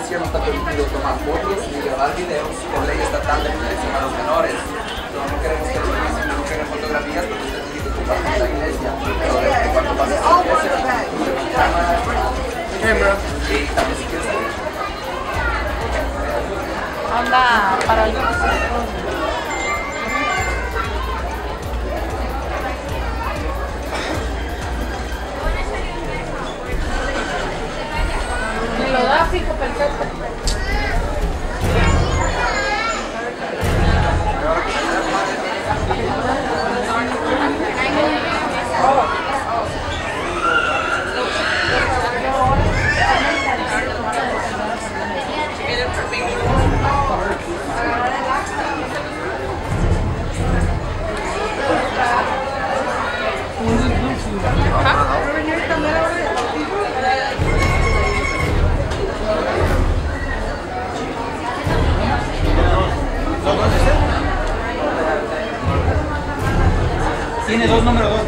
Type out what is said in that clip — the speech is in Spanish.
iglesia no está permitido tomar fotos ni grabar videos por ley estatal de protección a los menores. No queremos que los niños se involucren en fotografías porque usted tiene que compartir la iglesia. Pero cuando pases a la iglesia, cámara y también si quieres salir. Anda para el... Me lo da fijo, perfecto. Tiene dos, número 2.